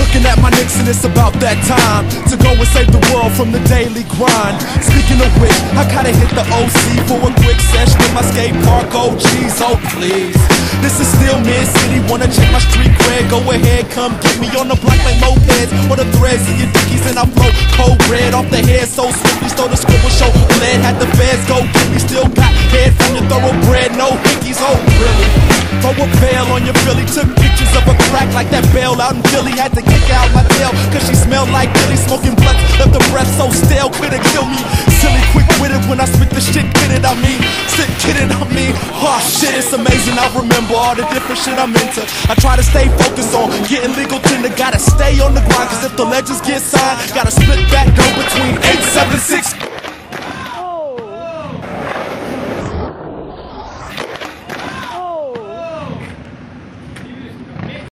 Looking at my nicks and it's about that time to go and save the world from the daily grind. Speaking of which, I gotta hit the OC for a quick session in my skate park. Oh geez, oh please. This is still mid-city, wanna check my street cred? Go ahead, come get me on the block like mopeds or the threads in your dickies, and I flow cold red off the head so swiftly. Stole the scribble show lead, had the feds go get me. Still got head from your thoroughbred, no hickeys, oh really? Throw a veil on your Philly, took pictures of a crack like that bell out in Philly. Had to kick out my tail, cause she smelled like Billy. Smoking blunts, left the breath so stale, couldn't kill me. Silly quick with it when I spit the shit, kidding, I mean. Sick kidding, I mean. Oh shit, it's amazing, I remember all the different shit I'm into. I try to stay focused on getting legal tender. Gotta stay on the grind, cause if the legends get signed, gotta split back down between 8, 7, 6